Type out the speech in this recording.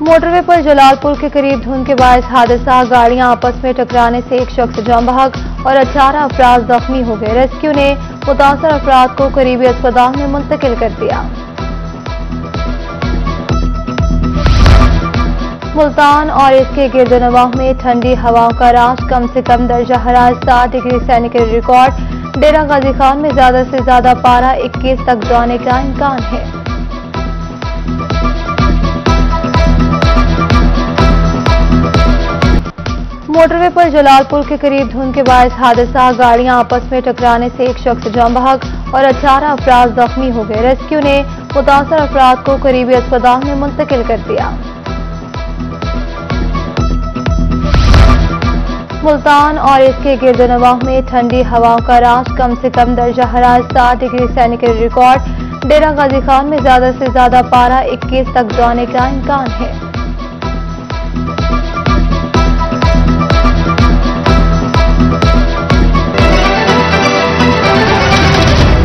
Motorway पर जलालपुर के करीब धुंध के बायस हादसा, गाड़ियां आपस में टकराने से एक शख्स जान बहक और 18 अफराद जख्मी हो गए। रेस्क्यू ने मुतासर अफराद को करीबी अस्पताल में मुंतकिल कर दिया। मुल्तान और इसके गिरदनवाह में ठंडी हवाओं का राज, कम से कम दर्जा हरारत 7 degree centigrade record. Dera Ghazi Khan में ज्यादा से ज्यादा पारा 21 तक जाने का इम्कान है। मोटरवे पर जलालपुर के करीब धुंध के बायस हादसा, गाड़ियां आपस में टकराने से एक शख्स जान बहक और 18 अफराद जख्मी हो गए। रेस्क्यू ने मुतासर अफराद को करीबी अस्पताल में मुंतकिल कर दिया। मुल्तान और इसके गिरदनवाह में ठंडी हवाओं का राज, कम से कम दर्जा हरारत 7 degree centigrade record. Dera Ghazi Khan में ज्यादा से ज्यादा पारा 21 तक जाने का इम्कान है।